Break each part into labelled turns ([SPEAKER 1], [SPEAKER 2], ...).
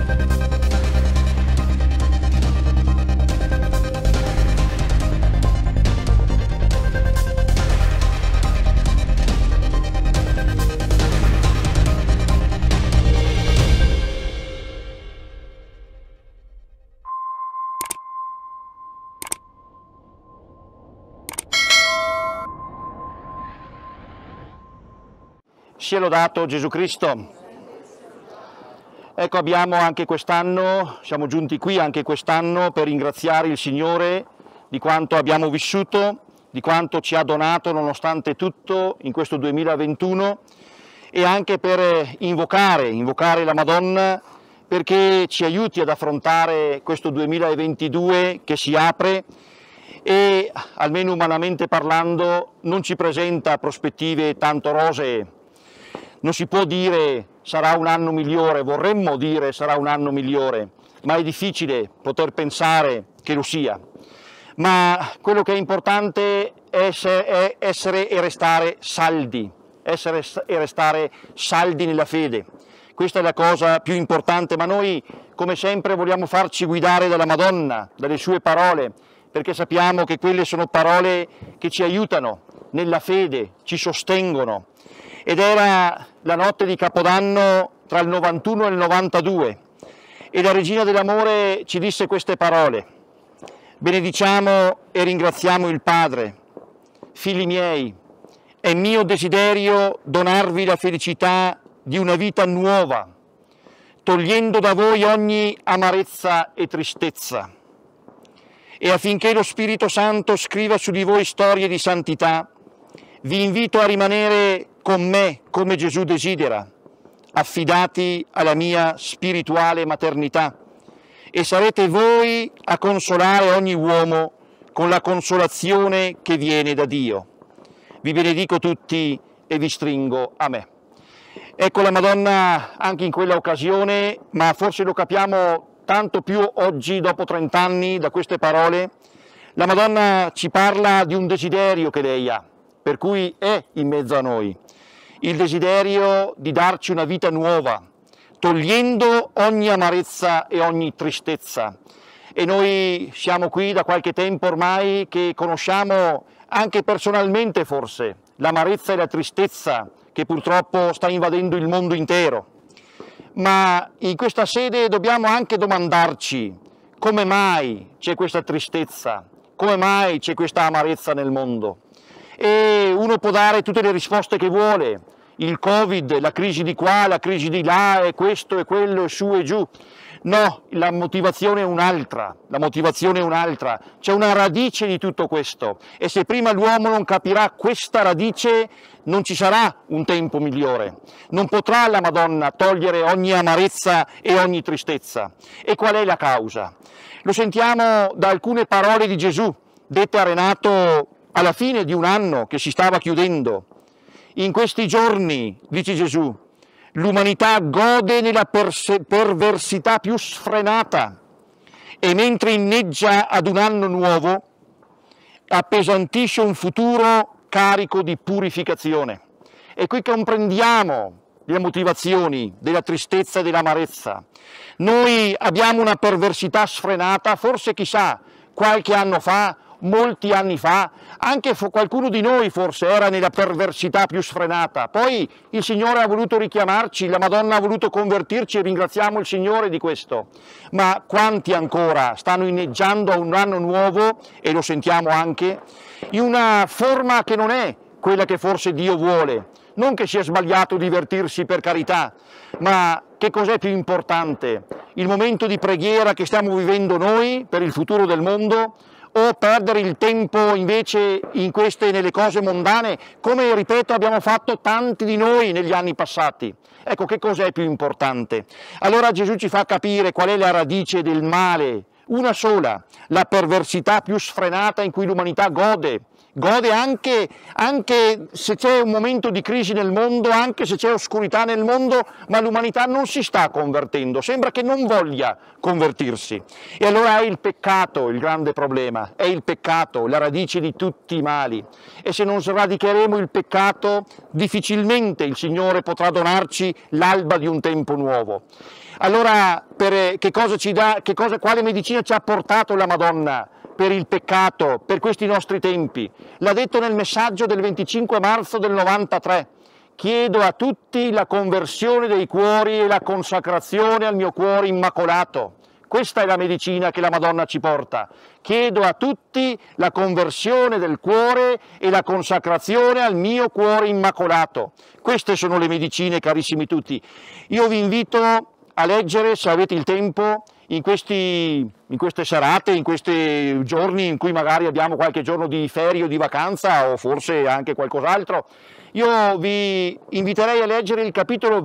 [SPEAKER 1] Sia lodato Gesù Cristo. Ecco, abbiamo anche quest'anno, siamo giunti qui anche quest'anno per ringraziare il Signore di quanto abbiamo vissuto, di quanto ci ha donato nonostante tutto in questo 2021 e anche per invocare la Madonna perché ci aiuti ad affrontare questo 2022 che si apre e, almeno umanamente parlando, non ci presenta prospettive tanto rosee. Non si può dire sarà un anno migliore, vorremmo dire sarà un anno migliore, ma è difficile poter pensare che lo sia. Ma quello che è importante è essere e restare saldi, nella fede. Questa è la cosa più importante, ma noi come sempre vogliamo farci guidare dalla Madonna, dalle sue parole, perché sappiamo che quelle sono parole che ci aiutano nella fede, ci sostengono. Ed era la notte di Capodanno tra il 91 e il 92 e la Regina dell'Amore ci disse queste parole: benediciamo e ringraziamo il Padre. Figli miei, è mio desiderio donarvi la felicità di una vita nuova, togliendo da voi ogni amarezza e tristezza. E affinché lo Spirito Santo scriva su di voi storie di santità, vi invito a rimanere con me come Gesù desidera, affidati alla mia spirituale maternità, e sarete voi a consolare ogni uomo con la consolazione che viene da Dio. Vi benedico tutti e vi stringo a me. Ecco la Madonna anche in quella occasione, ma forse lo capiamo tanto più oggi, dopo 30 anni, da queste parole. La Madonna ci parla di un desiderio che lei ha, per cui è in mezzo a noi. Il desiderio di darci una vita nuova, togliendo ogni amarezza e ogni tristezza. E noi siamo qui da qualche tempo ormai che conosciamo anche personalmente forse l'amarezza e la tristezza che purtroppo sta invadendo il mondo intero. Ma in questa sede dobbiamo anche domandarci come mai c'è questa tristezza, come mai c'è questa amarezza nel mondo. E uno può dare tutte le risposte che vuole, il Covid, la crisi di qua, la crisi di là, e questo e quello, e su e giù. No, la motivazione è un'altra, c'è una radice di tutto questo e se prima l'uomo non capirà questa radice non ci sarà un tempo migliore, non potrà la Madonna togliere ogni amarezza e ogni tristezza. E qual è la causa? Lo sentiamo da alcune parole di Gesù, dette a Renato alla fine di un anno che si stava chiudendo. In questi giorni, dice Gesù, l'umanità gode nella perversità più sfrenata e mentre inneggia ad un anno nuovo appesantisce un futuro carico di purificazione. E qui comprendiamo le motivazioni della tristezza e dell'amarezza. Noi abbiamo una perversità sfrenata, forse chissà, qualche anno fa, molti anni fa, anche qualcuno di noi forse era nella perversità più sfrenata, poi il Signore ha voluto richiamarci, la Madonna ha voluto convertirci e ringraziamo il Signore di questo, ma quanti ancora stanno inneggiando a un anno nuovo, e lo sentiamo anche, in una forma che non è quella che forse Dio vuole, non che sia sbagliato divertirsi, per carità, ma che cos'è più importante? Il momento di preghiera che stiamo vivendo noi per il futuro del mondo, o perdere il tempo invece nelle cose mondane, come ripeto abbiamo fatto tanti di noi negli anni passati. Ecco, che cos'è più importante? Allora Gesù ci fa capire qual è la radice del male, una sola, la perversità più sfrenata in cui l'umanità gode anche se c'è un momento di crisi nel mondo, anche se c'è oscurità nel mondo, ma l'umanità non si sta convertendo, sembra che non voglia convertirsi. E allora è il peccato il grande problema, è il peccato, la radice di tutti i mali. E se non sradicheremo il peccato, difficilmente il Signore potrà donarci l'alba di un tempo nuovo. Allora, quale medicina ci ha portato la Madonna per il peccato, per questi nostri tempi? L'ha detto nel messaggio del 25 marzo del 93. Chiedo a tutti la conversione dei cuori e la consacrazione al mio cuore immacolato. Questa è la medicina che la Madonna ci porta. Chiedo a tutti la conversione del cuore e la consacrazione al mio cuore immacolato. Queste sono le medicine, carissimi tutti. Io vi invito a leggere, se avete il tempo, in queste serate, in questi giorni in cui magari abbiamo qualche giorno di ferie o di vacanza o forse anche qualcos'altro, io vi inviterei a leggere il capitolo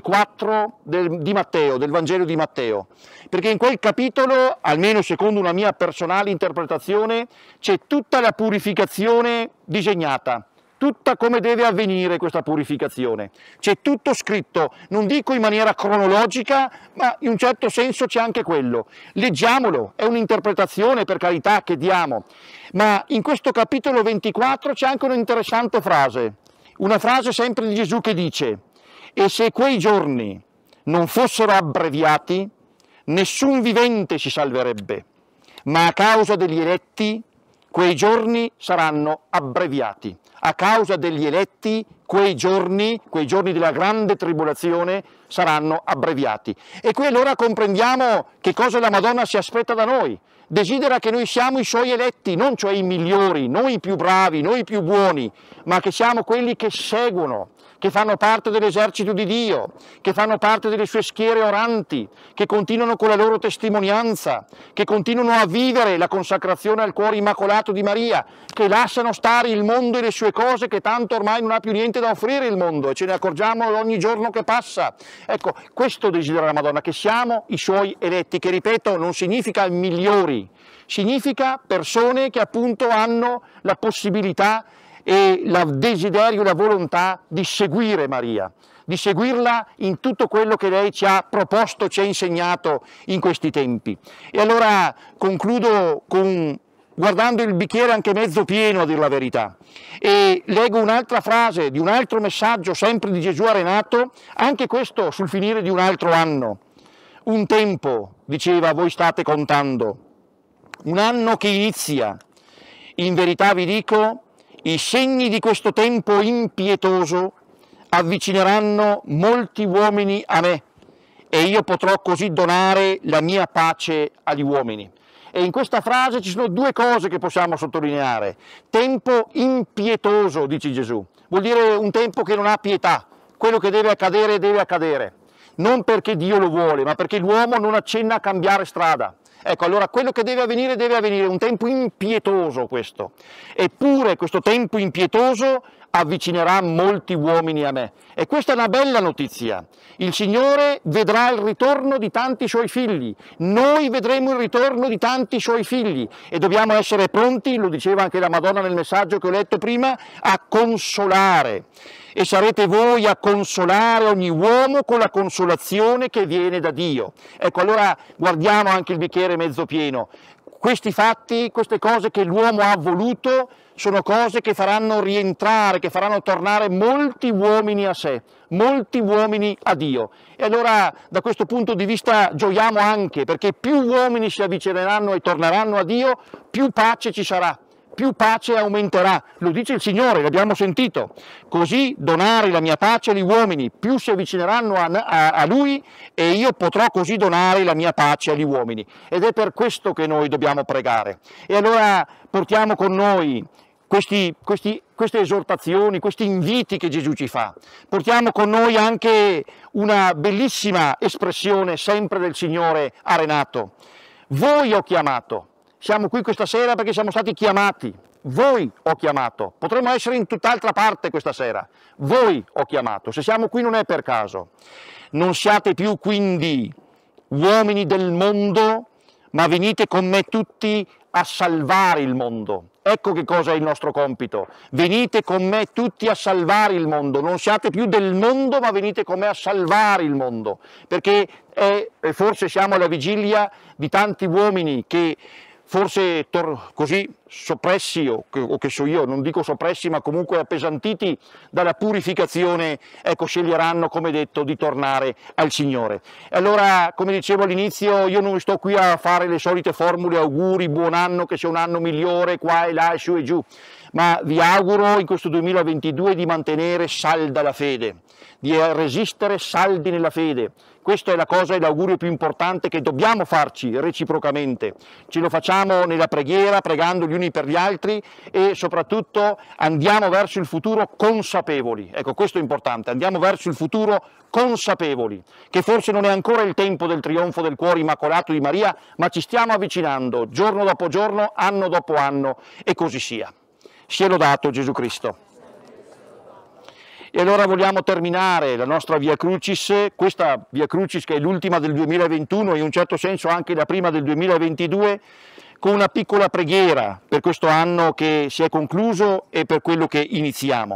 [SPEAKER 1] 24 di Matteo, del Vangelo di Matteo, perché in quel capitolo, almeno secondo una mia personale interpretazione, c'è tutta la purificazione disegnata, tutta come deve avvenire questa purificazione. C'è tutto scritto, non dico in maniera cronologica, ma in un certo senso c'è anche quello. Leggiamolo, è un'interpretazione per carità che diamo, ma in questo capitolo 24 c'è anche un'interessante frase, una frase sempre di Gesù che dice: e se quei giorni non fossero abbreviati, nessun vivente si salverebbe, ma a causa degli eletti quei giorni saranno abbreviati. A causa degli eletti quei giorni della grande tribolazione saranno abbreviati. E qui allora comprendiamo che cosa la Madonna si aspetta da noi. Desidera che noi siamo i suoi eletti, non cioè i migliori, noi i più bravi, noi i più buoni, ma che siamo quelli che seguono, che fanno parte dell'esercito di Dio, che fanno parte delle sue schiere oranti, che continuano con la loro testimonianza, che continuano a vivere la consacrazione al cuore immacolato di Maria, che lasciano stare il mondo e le sue cose, che tanto ormai non ha più niente da offrire il mondo e ce ne accorgiamo ogni giorno che passa. Ecco, questo desidera la Madonna, che siamo i suoi eletti, che ripeto non significa migliori, significa persone che appunto hanno la possibilità e il desiderio, la volontà di seguire Maria, di seguirla in tutto quello che lei ci ha proposto, ci ha insegnato in questi tempi. E allora concludo guardando il bicchiere anche mezzo pieno, a dir la verità, e leggo un'altra frase di un altro messaggio sempre di Gesù a Renato, anche questo sul finire di un altro anno. Un tempo, diceva, voi state contando, un anno che inizia. In verità vi dico, i segni di questo tempo impietoso avvicineranno molti uomini a me e io potrò così donare la mia pace agli uomini. E in questa frase ci sono due cose che possiamo sottolineare. Tempo impietoso, dice Gesù, vuol dire un tempo che non ha pietà, quello che deve accadere, non perché Dio lo vuole, ma perché l'uomo non accenna a cambiare strada. Ecco, allora quello che deve avvenire, un tempo impietoso questo. Eppure questo tempo impietoso avvicinerà molti uomini a me. E questa è una bella notizia. Il Signore vedrà il ritorno di tanti Suoi figli. Noi vedremo il ritorno di tanti Suoi figli. E dobbiamo essere pronti, lo diceva anche la Madonna nel messaggio che ho letto prima, a consolare. E sarete voi a consolare ogni uomo con la consolazione che viene da Dio. Ecco, allora guardiamo anche il bicchiere mezzo pieno. Questi fatti, queste cose che l'uomo ha voluto, sono cose che faranno rientrare, che faranno tornare molti uomini a sé, molti uomini a Dio. E allora da questo punto di vista gioiamo anche, perché più uomini si avvicineranno e torneranno a Dio, più pace ci sarà. Più pace aumenterà, lo dice il Signore, l'abbiamo sentito. Così donare la mia pace agli uomini, più si avvicineranno a Lui e io potrò così donare la mia pace agli uomini. Ed è per questo che noi dobbiamo pregare. E allora portiamo con noi queste esortazioni, questi inviti che Gesù ci fa. Portiamo con noi anche una bellissima espressione sempre del Signore a Renato. Voi ho chiamato. Siamo qui questa sera perché siamo stati chiamati, voi ho chiamato, potremmo essere in tutt'altra parte questa sera, voi ho chiamato, se siamo qui non è per caso. Non siate più quindi uomini del mondo, ma venite con me tutti a salvare il mondo. Ecco che cosa è il nostro compito, venite con me tutti a salvare il mondo, non siate più del mondo ma venite con me a salvare il mondo, perché forse siamo alla vigilia di tanti uomini che forse così soppressi, o che so io, non dico soppressi, ma comunque appesantiti dalla purificazione, ecco, sceglieranno, come detto, di tornare al Signore. E allora, come dicevo all'inizio, io non sto qui a fare le solite formule, auguri, buon anno, che sia un anno migliore, qua e là, su e giù, ma vi auguro in questo 2022 di mantenere salda la fede, di resistere saldi nella fede. Questa è la cosa e l'augurio più importante che dobbiamo farci reciprocamente. Ce lo facciamo nella preghiera, pregando gli uni per gli altri, e soprattutto andiamo verso il futuro consapevoli. Ecco, questo è importante, andiamo verso il futuro consapevoli, che forse non è ancora il tempo del trionfo del cuore immacolato di Maria, ma ci stiamo avvicinando giorno dopo giorno, anno dopo anno, e così sia. Sia lodato Gesù Cristo. E allora vogliamo terminare la nostra Via Crucis, questa Via Crucis che è l'ultima del 2021 e in un certo senso anche la prima del 2022, con una piccola preghiera per questo anno che si è concluso e per quello che iniziamo.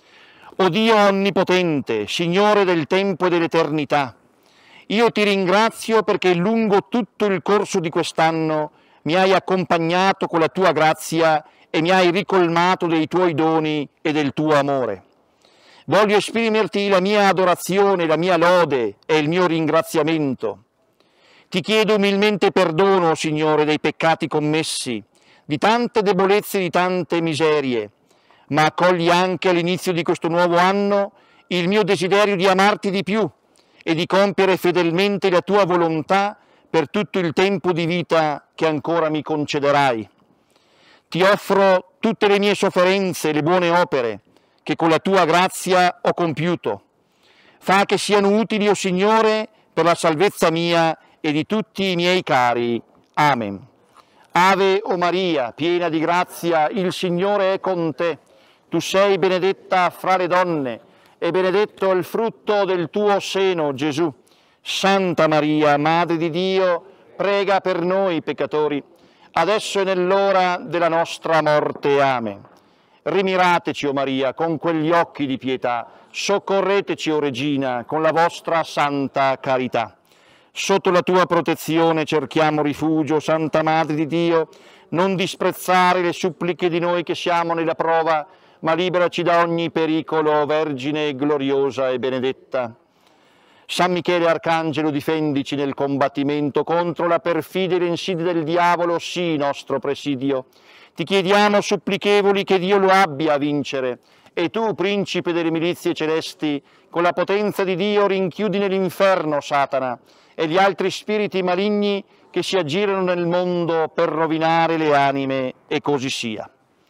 [SPEAKER 1] O Dio onnipotente, Signore del tempo e dell'eternità, io ti ringrazio perché lungo tutto il corso di quest'anno mi hai accompagnato con la tua grazia e mi hai ricolmato dei tuoi doni e del tuo amore. Voglio esprimerti la mia adorazione, la mia lode e il mio ringraziamento. Ti chiedo umilmente perdono, Signore, dei peccati commessi, di tante debolezze e di tante miserie, ma accogli anche all'inizio di questo nuovo anno il mio desiderio di amarti di più e di compiere fedelmente la tua volontà per tutto il tempo di vita che ancora mi concederai. Ti offro tutte le mie sofferenze e le buone opere che con la tua grazia ho compiuto. Fa che siano utili, o Signore, per la salvezza mia e di tutti i miei cari. Amen. Ave o Maria, piena di grazia, il Signore è con te. Tu sei benedetta fra le donne e benedetto il frutto del tuo seno, Gesù. Santa Maria, Madre di Dio, prega per noi peccatori, adesso e nell'ora della nostra morte. Amen. Rimirateci, o Maria, con quegli occhi di pietà, soccorreteci, o Regina, con la vostra santa carità. Sotto la tua protezione cerchiamo rifugio, Santa Madre di Dio, non disprezzare le suppliche di noi che siamo nella prova, ma liberaci da ogni pericolo, Vergine gloriosa e benedetta. San Michele Arcangelo, difendici nel combattimento contro la perfidia e le insidie del diavolo, sii nostro presidio. Ti chiediamo supplichevoli che Dio lo abbia a vincere, e tu, principe delle milizie celesti, con la potenza di Dio rinchiudi nell'inferno Satana e gli altri spiriti maligni che si aggirano nel mondo per rovinare le anime, e così sia.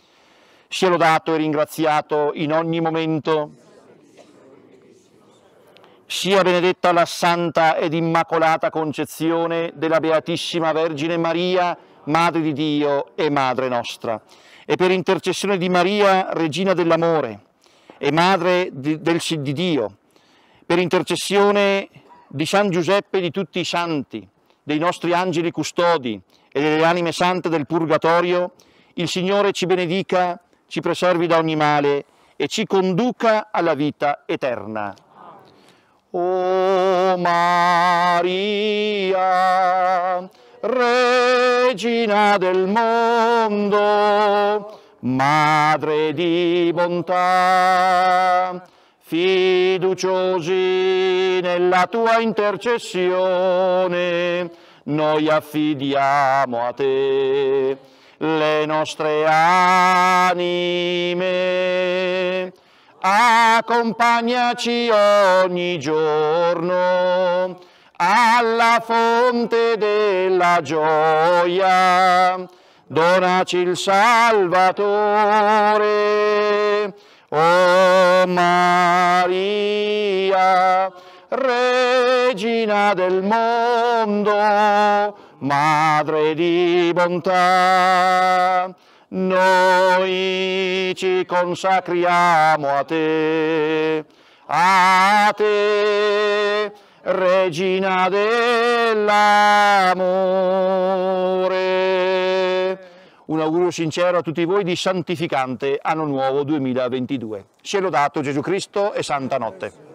[SPEAKER 1] Sia lodato e ringraziato in ogni momento. Sia benedetta la Santa ed Immacolata Concezione della Beatissima Vergine Maria, Madre di Dio e Madre nostra, e per intercessione di Maria, Regina dell'amore e Madre di Dio, per intercessione di San Giuseppe e di tutti i santi, dei nostri angeli custodi e delle anime sante del Purgatorio, il Signore ci benedica, ci preservi da ogni male e ci conduca alla vita eterna. O Maria, Regina del mondo, Madre di bontà, fiduciosi nella tua intercessione, noi affidiamo a te le nostre anime. Accompagnaci ogni giorno alla fonte della gioia, donaci il Salvatore. O Maria, Regina del mondo, Madre di bontà, noi ci consacriamo a te, Regina dell'amore. Un augurio sincero a tutti voi di santificante Anno Nuovo 2022. Sia lodato Gesù Cristo e Santa Notte.